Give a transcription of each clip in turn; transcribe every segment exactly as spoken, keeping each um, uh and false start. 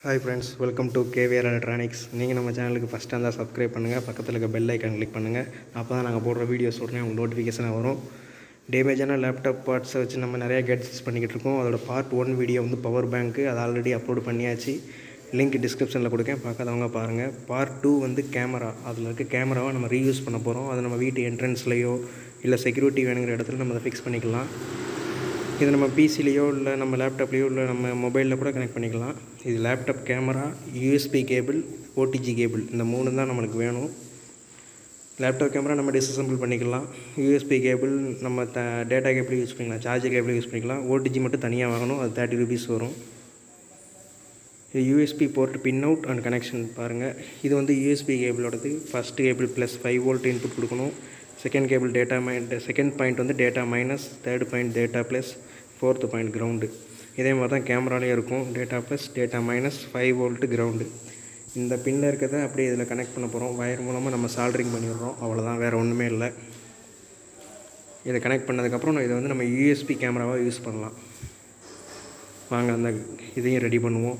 Hi friends, welcome to K V R Electronics. நீங்கள் நம்ம சேனலுக்கு ஃபஸ்ட்டாக இருந்தால் சப்ஸ்கிரைப் பண்ணுங்கள், பக்கத்தில் இருக்க பெல் ஐக்கான் கிளிக் பண்ணுங்கள். அப்போ தான் நாங்கள் போடுற வீடியோஸ் உடனே உங்களுக்கு நோட்டிஃபிகேஷனாக வரும். டேமேஜான லேப்டாப் பார்ட்ஸை வச்சு நம்ம நிறையா கேட்ஜெட்ஸ் பண்ணிக்கிட்டு இருக்கோம். அதோட பார்ட் ஒன் வீடியோ வந்து பவர் பேங்க்கு, அதை ஆல்ரெடி அப்லோட் பண்ணியாச்சு. லிங்க் டிஸ்கிரிப்ஷனில் கொடுக்கேன், பார்க்காதவங்க பாருங்கள். பார்ட் டூ வந்து கேமரா, அதில் இருக்க கேமராவை நம்ம ரீயூஸ் பண்ண போகிறோம். அது நம்ம வீட்டு என்ட்ரன்ஸ்லையோ இல்லை செக்யூரிட்டி வேணுங்கிற இடத்துல நம்ம அதை ஃபிக்ஸ் பண்ணிக்கலாம். இது நம்ம பிசிலேயோ இல்லை நம்ம லேப்டாப்லேயோ இல்லை நம்ம மொபைலில் கூட கனெக்ட் பண்ணிக்கலாம். இது laptop camera, USB cable, OTG cable, இந்த மூணு தான் நம்மளுக்கு வேணும். லேப்டாப் கேமரா நம்ம டிஸ்அசம்பிள் பண்ணிக்கலாம். யூஎஸ்பி கேபிள் நம்ம த டேட்டா கேபிள் யூஸ் பண்ணிக்கலாம், சார்ஜர் கேபிள் யூஸ் பண்ணிக்கலாம். ஓடிஜி மட்டும் தனியாக வாங்கணும், அது தேர்ட்டி ருபீஸ் வரும். இது USB port pin out and connection பாருங்கள். இது வந்து யூஎஸ்பி கேபிளோடது. First cable plus five volt input கொடுக்கணும். செகண்ட் கேபிள் டேட்டா மைன் செகண்ட் பாயிண்ட் வந்து data minus, third point data plus, fourth point ground. இதே மாதிரி தான் கேமராலேயே இருக்கும். Data plus, data minus, five volt ground. இந்த பின்னில் இருக்கிறத அப்படியே இதில் கனெக்ட் பண்ண போகிறோம். வயர் மூலமாக நம்ம சால்ட்ரிங் பண்ணிடுறோம், அவ்வளோதான், வேறு ஒன்றுமே இல்லை. இதை கனெக்ட் பண்ணதுக்கப்புறம் இதை வந்து நம்ம யூஎஸ்பி கேமராவாக யூஸ் பண்ணலாம். வாங்க அந்த இதையும் ரெடி பண்ணுவோம்.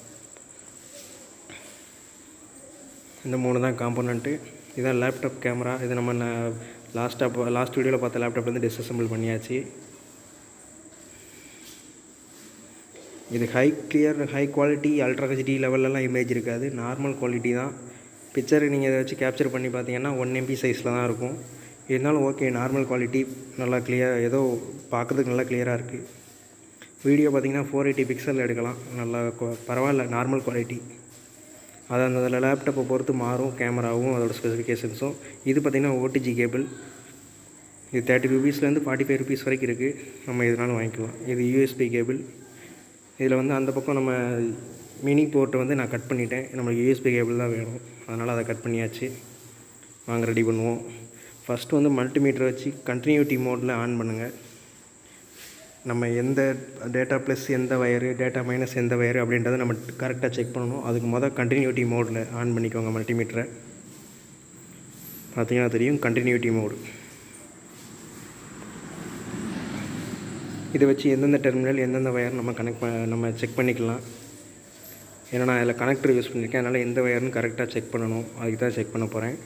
இந்த மூணு தான் காம்போனண்ட்டு. இதான் லேப்டாப் கேமரா. இது நம்ம லாஸ்ட்டாக லாஸ்ட் வீடியோவில் பார்த்த லேப்டாப்லேருந்து டிஸ்அசம்பிள் பண்ணியாச்சு. இது high clear, high quality, ultra HD லெவலெலாம் இமேஜ் இருக்காது, நார்மல் குவாலிட்டி தான். பிக்சர் நீங்கள் இதை வச்சு கேப்சர் பண்ணி பார்த்தீங்கன்னா ஒன் எம்பி சைஸில் தான் இருக்கும். இருந்தாலும் ஓகே, நார்மல் குவாலிட்டி, நல்லா கிளியர், ஏதோ பார்க்குறதுக்கு நல்லா கிளியராக இருக்குது. வீடியோ பார்த்திங்கன்னா ஃபோர் எயிட்டி பிக்சலில் எடுக்கலாம், நல்லா பரவாயில்ல, நார்மல் குவாலிட்டி. அது அந்த அதில் லேப்டாப்பை பொறுத்து மாறும், கேமராவும் அதோட ஸ்பெசிஃபிகேஷன்ஸும். இது பார்த்திங்கன்னா ஓடிஜி கேபிள். இது தேர்ட்டி ருபீஸ்லேருந்து ஃபார்ட்டி ஃபைவ் ருபீஸ் வரைக்கும் இருக்குது, நம்ம எதுனாலும் வாங்கிக்கலாம். இது யூஎஸ்பி கேபிள். இதில் வந்து அந்த பக்கம் நம்ம மினி போர்ட்டை வந்து நான் கட் பண்ணிட்டேன், நம்மளுக்கு யூஎஸ்பி கேபிள் தான் வேணும், அதனால் அதை கட் பண்ணியாச்சு. வாங்க ரெடி பண்ணுவோம். ஃபஸ்ட்டு வந்து மல்டிமீட்டரை வச்சு கண்டினியூட்டி மோடில் ஆன் பண்ணுங்கள். நம்ம எந்த டேட்டா ப்ளஸ் எந்த வயரு, டேட்டா மைனஸ் எந்த வயரு அப்படின்றத நம்ம கரெக்டாக செக் பண்ணணும். அதுக்கு மொதல் கண்டினியூட்டி மோடில் ஆன் பண்ணிக்கோங்க மல்டிமீட்டரை. பார்த்தீங்கன்னா தெரியும், கண்டினியூட்டி மோடு. இதை வச்சு எந்தெந்த டெர்மினல் எந்தெந்த வயர் நம்ம கனெக்ட் ப நம்ம செக் பண்ணிக்கலாம். ஏன்னா நான் அதில் கனெக்டர் யூஸ் பண்ணியிருக்கேன், அதனால் எந்த வயர்னு கரெக்டாக செக் பண்ணணும், அதுக்கு தான் செக் பண்ண போகிறேன்.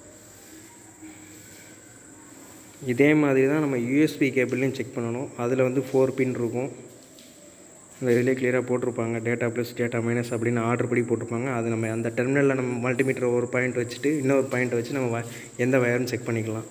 இதே மாதிரி தான் நம்ம யூஎஸ்பி கேபிள்லையும் செக் பண்ணணும். அதில் வந்து ஃபோர் பின் இருக்கும், இந்த இதிலே கிளியராக போட்டிருப்பாங்க, டேட்டா ப்ளஸ் டேட்டா மைனஸ் அப்படின்னு ஆர்டர் படி போட்டிருப்பாங்க. அது நம்ம அந்த டெர்மினலில் நம்ம மல்டிமீட்டர் ஒரு பாயிண்ட் வச்சுட்டு இன்னொரு பாயிண்ட் வச்சு நம்ம எந்த வயர்னு செக் பண்ணிக்கலாம்.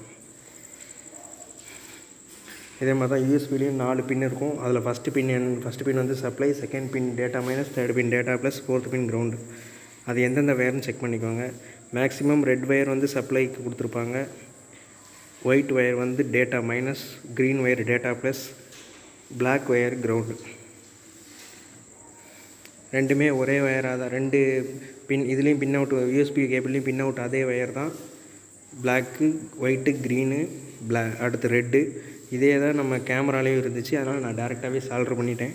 இதே மாதிரி தான் யூஎஸ்பிலையும் நாலு பின் இருக்கும். அதில் ஃபஸ்ட்டு பின் என் ஃபஸ்ட்டு பின் வந்து supply, second pin data minus, third pin data plus, fourth pin ground. அது எந்தெந்த வயர்னு செக் பண்ணிக்கோங்க. மேக்ஸிமம் ரெட் வயர் வந்து சப்ளைக்கு கொடுத்துருப்பாங்க, ஒயிட் ஒயர் வந்து data minus, green wire data plus, black wire ground. ரெண்டுமே ஒரே ஒயராக தான், ரெண்டு பின் இதுலேயும் பின் அவுட், யூஎஸ்பி கேபிள்லேயும் பின் அவுட் அதே ஒயர் தான். பிளாக்கு, ஒயிட்டு, க்ரீனு, பிளா அடுத்து ரெட்டு. இதே தான் நம்ம கேமராலேயும் இருந்துச்சு, அதனால் நான் டேரெக்டாகவே சால்டர் பண்ணிட்டேன்.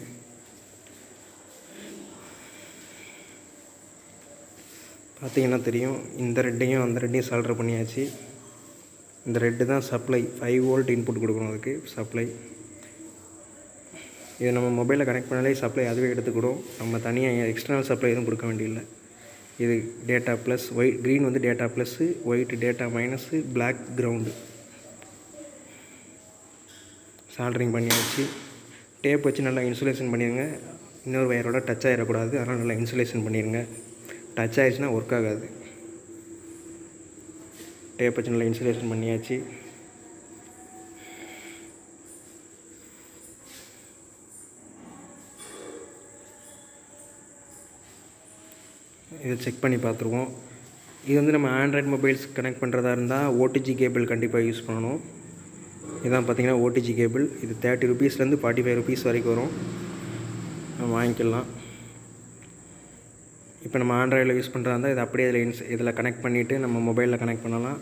பார்த்தீங்கன்னா தெரியும், இந்த ரெட்டையும் அந்த ரெட்டையும் சால்டர் பண்ணியாச்சு. இந்த ரெட்டு தான் சப்ளை, ஃபைவ் வோல்ட் இன்புட் கொடுக்கணும் அதுக்கு சப்ளை. இதை நம்ம மொபைலில் கனெக்ட் பண்ணாலே சப்ளை அதுவே எடுத்துக்கிடும், நம்ம தனியாக எக்ஸ்டர்னல் சப்ளை எதுவும் கொடுக்க வேண்டியதில்லை. இது டேட்டா ப்ளஸ், ஒயிட் க்ரீன் வந்து data plus, white data minus, black ground. Soldering பண்ணியாச்சு. டேப் வச்சு நல்லா இன்சுலேஷன் பண்ணிடுங்க. இன்னொரு வயரோட டச் ஆகிடக்கூடாது, அதனால் நல்லா இன்சுலேஷன் பண்ணிடுங்க. டச் ஆகிடுச்சுன்னா ஒர்க் ஆகாது. டேப் வச்சு நல்லா இன்சுலேஷன் பண்ணியாச்சு. இதை செக் பண்ணி பார்த்துருவோம். இது வந்து நம்ம ஆண்ட்ராய்ட் மொபைல்ஸ் கனெக்ட் பண்ணுறதா இருந்தால் ஓடிஜி கேபிள் கண்டிப்பாக யூஸ் பண்ணணும். இதான் பார்த்திங்கன்னா ஓடிஜி கேபிள். இது தேர்ட்டி ருபீஸ்லேருந்து ஃபார்ட்டி ஃபைவ் ருபீஸ் வரைக்கும் வரும், நம்ம வாங்கிக்கலாம். இப்போ நம்ம ஆண்ட்ராய்டில் யூஸ் பண்ணுறதா இருந்தால் இதை அப்படியே இதில் இன்ஸ் இதில் கனெக்ட் பண்ணிவிட்டு நம்ம மொபைலில் கனெக்ட் பண்ணலாம்.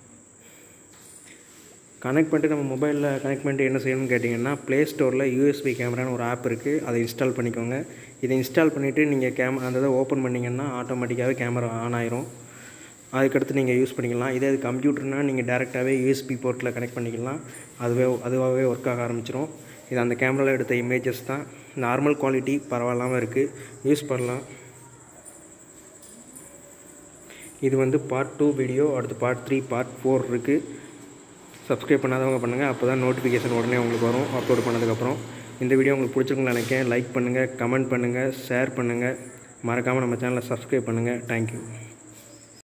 கனெக்ட் பண்ணிட்டு நம்ம மொபைலில் கனெக்ட் பண்ணிட்டு என்ன செய்யணும்னு கேட்டிங்கன்னா, ப்ளே ஸ்டோரில் யூஎஸ்பி கேமரான்னு ஒரு ஆப் இருக்குது, அதை இன்ஸ்டால் பண்ணிக்கோங்க. இதை இன்ஸ்டால் பண்ணிவிட்டு நீங்கள் கேம் அந்த இதை ஓப்பன் பண்ணிங்கன்னா ஆட்டோமேட்டிக்காகவே கேமரா ஆன் ஆயிரும். அதுக்கடுத்து நீங்கள் யூஸ் பண்ணிக்கலாம். இதே இது கம்ப்யூட்டர்னால் நீங்கள் டேரெக்டாகவே யூஎஸ்பி போர்ட்டில் கனெக்ட் பண்ணிக்கலாம், அதுவே அதுவாகவே ஒர்க் ஆக ஆரம்பிச்சிடும். இது அந்த கேமராவில் எடுத்த இமேஜஸ் தான், நார்மல் குவாலிட்டி பரவாயில்லாமல் இருக்குது, யூஸ் பண்ணலாம். இது வந்து பார்ட் டூ வீடியோ. அடுத்து பார்ட் த்ரீ பார்ட் ஃபோர் இருக்குது. சப்ஸ்கிரைப் பண்ணாதவங்க பண்ணுங்கள். அப்போ தான் நோட்டிஃபிகேஷன் உடனே உங்களுக்கு வரும் அப்லோட் பண்ணதுக்கப்புறம். இந்த வீடியோ உங்களுக்கு பிடிச்சிருக்குன்னு நினைக்கிறேன். லைக் பண்ணுங்கள், கமெண்ட் பண்ணுங்கள், ஷேர் பண்ணுங்கள். மறக்காமல் நம்ம சேனலை சப்ஸ்கிரைப் பண்ணுங்கள். தேங்க்யூ.